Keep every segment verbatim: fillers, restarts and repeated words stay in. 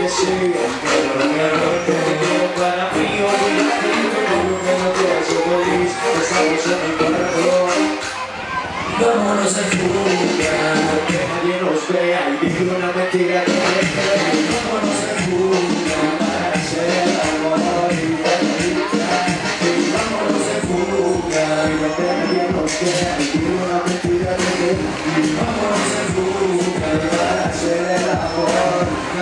que sí, pero no me rompe. Para mí olvidarte, lo que no te hace feliz, estamos en mi corazón. Vámonos de fuga, que nadie nos vea y diga una mentira que me cree. Vámonos de fuga para hacer el amor y para y vámonos de fuga, y que nadie nos vea y diga una mentira que me cree. Vámonos de fuga para hacer el amor.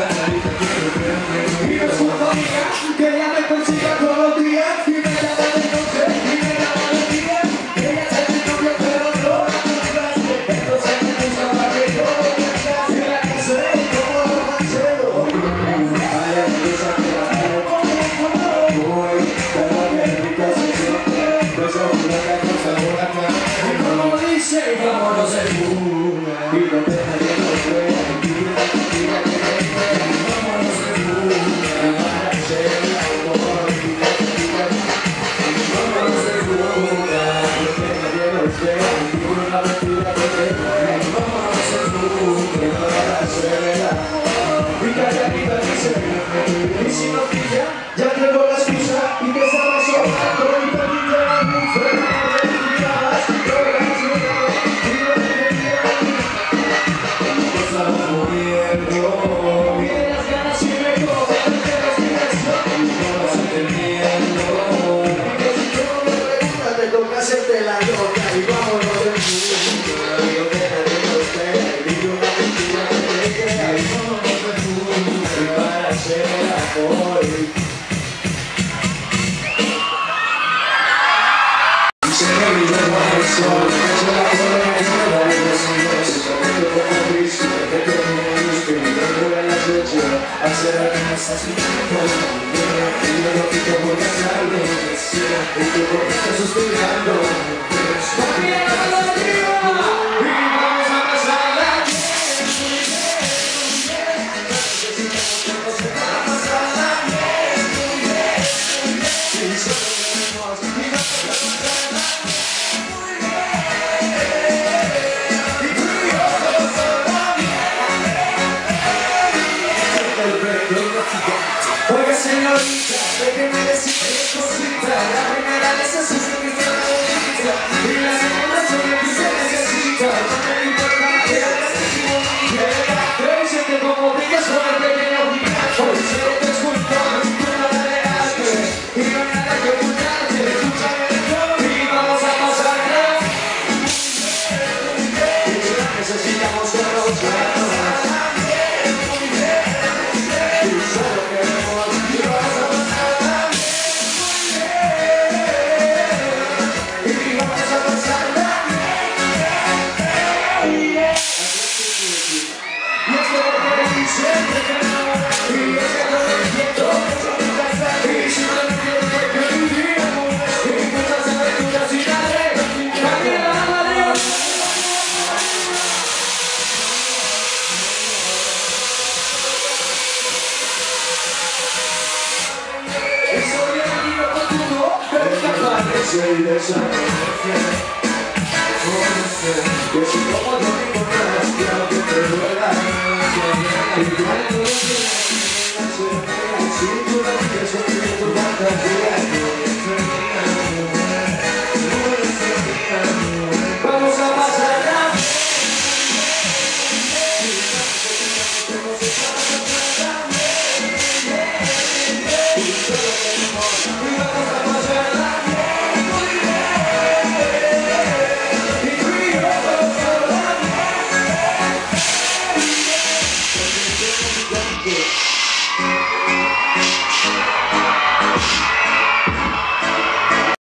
Y no es una amiga que ella me consiga todos los días y me llama de noche y me llama de día. Ella es mi novio pero no. Entonces me gusta para que yo y la que sé como lo cancelo. Ay, empieza a quedar voy, pero que rica se siente. Pues una que cosa buena que y como dice, vámonos de fuga y no te nadie nos vea y tira, tira, tira, tira. Vámonos de fuga para hacer el amor y tira, tira, tira. Vámonos de fuga y no te nadie nos vea y tira una mentira que te vámonos de fuga para hacer el amor. Y calladita dice, y si no pilla, ya tengo la excusa y que estaba sobrando y perdiste la luz, pero no te tirabas, pero las lunas y no te querías. Nos estamos muriendo y de las ganas y me cogen de la respiración y no vas entendiendo. Y que si tú no me preguntas te toca hacerte la loca y vámonos de fuga y no te nadie nos vea y digo una mentira que te crea y vámonos de fuga para hacer el amor. Se me olvidó el sol, se la flor en el cielo, y los niños se sabiendo como visto, que tengo un disco y no voy a la fecha, hacer la que me estás viendo, y yo lo quito por la tarde, y tú por qué estás suspirando, ¡mami, la mano arriba! Y vamos a pasarla bien, muy bien, necesitamos que nos vamos a pasarla bien, muy bien, muy bien, y solo tenemos, y vamos a pasarla oiga señorita, déjeme decirle cosita. La primera vez es usted que está bonita y la segunda soy yo que se necesita. No me importa que hagas así bonita. Pero siente como brillas con el pequeño gigante. Hoy seré tu escultor, tú no la dejaste y no hay nada que ocultarte. Escúchame y vamos a pasarla muy bien. Y la necesitamos con los brazos. Y de esa que si como no me importas, quiero que te duela. Y cuando no tienes si tú no quieres cumplir tu fantasía, vamos a pasarla. Y solo tenemos